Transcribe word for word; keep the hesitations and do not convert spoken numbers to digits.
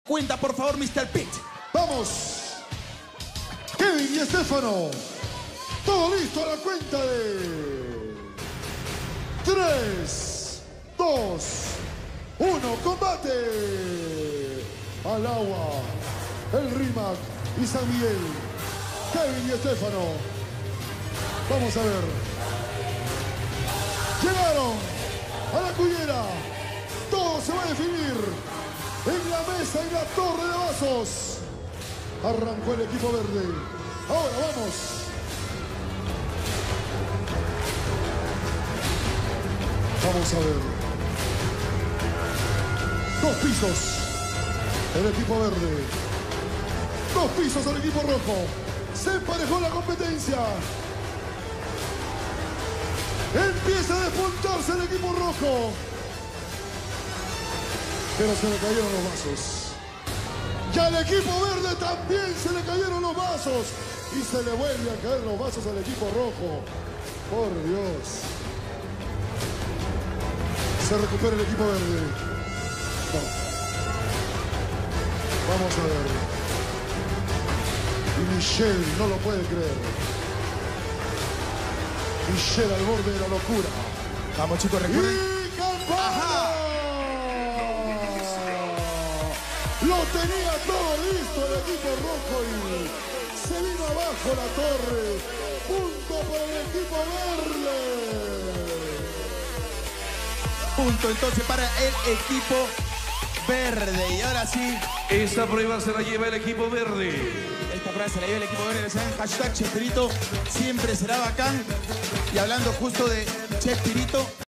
Cuenta, por favor, mister Pete. Vamos. Kevin y Estefano. Todo listo a la cuenta de... tres, dos, uno. ¡Combate! Al agua. El Rimac y San Miguel. Kevin y Estefano. Vamos a ver. Llegaron a la cullera. Todo se va a definir en la mesa, en la torre de vasos. Arrancó el equipo verde. Ahora vamos. Vamos a ver. Dos pisos. El equipo verde. Dos pisos al equipo rojo. Se emparejó la competencia. Empieza a despuntarse el equipo rojo. Pero se le cayeron los vasos. Y al equipo verde también se le cayeron los vasos. Y se le vuelve a caer los vasos al equipo rojo. Por Dios. Se recupera el equipo verde. No. Vamos a ver. Y Michelle no lo puede creer. Michelle al borde de la locura. Vamos, chicos, recuerden. ¡Y campana! Lo tenía todo listo el equipo rojo y se vino abajo la torre. Punto para el equipo verde. Punto entonces para el equipo verde. Y ahora sí, Esta prueba se la lleva el equipo verde. esta prueba se la lleva el equipo verde. ¿Saben? Hashtag Chespirito siempre será bacán. Y hablando justo de Chespirito.